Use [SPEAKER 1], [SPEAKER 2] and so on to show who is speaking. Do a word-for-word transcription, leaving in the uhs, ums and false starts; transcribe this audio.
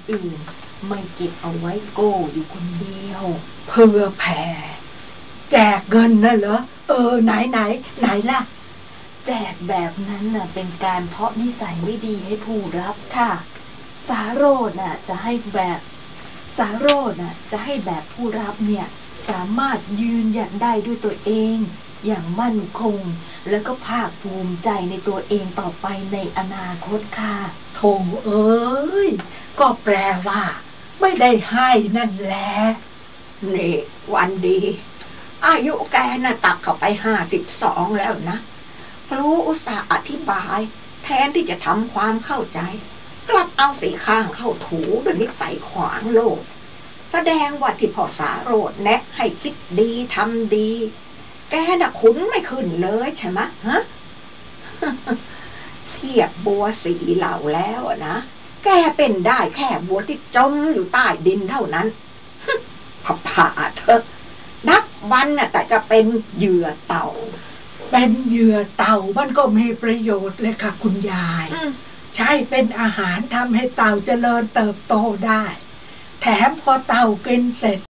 [SPEAKER 1] อื่นไม่เก็บเอาไว้โก้อยู่คนเดียว
[SPEAKER 2] เพื่อแผ่แจกเงินน่ะเหรอเออไหนไหนไหนล่ะ
[SPEAKER 1] แจกแบบนั้นน่ะเป็นการเพาะนิสัยไม่ดีให้ผู้รับค่ะสาโรจน์น่ะจะให้แบบสาโรจน์น่ะจะให้แบบผู้รับเนี่ยสามารถยืนหยัดได้ด้วยตัวเองอย่างมั่นคงแล้วก็ภาคภูมิใจในตัวเองต่อไปในอนาคตค่ะ
[SPEAKER 2] โธ่เอ้ยก็แปลว่าไม่ได้ให้นั่นแหละ
[SPEAKER 3] นี่วันดีอายุแกน่ะตักเข้าไปห้าสิบสองแล้วนะครูอุตส่าห์อธิบายแทนที่จะทำความเข้าใจกลับเอาสีข้างเข้าถูด้วยนิสัยขวางโลกแสดงว่าที่พ่อสาโรจน์แนะให้คิดดีทำดีแกน่ะคุ้นไม่ขึ้นเลยใช่ไหมฮะ เทียบบัวสีเหล่าแล้วนะแกเป็นได้แค่บัวที่จมอยู่ใต้ดินเท่านั้น ผ่าผ่าเถอะนับวันน่ะแต่จะเป็นเหยื่อเต่า
[SPEAKER 2] เป็นเหยื่อเต่ามันก็มีประโยชน์เลยค่ะคุณยายใช่เป็นอาหารทำให้เต่าเจริญเติบโตได้แถมพอเต่ากินเสร็จ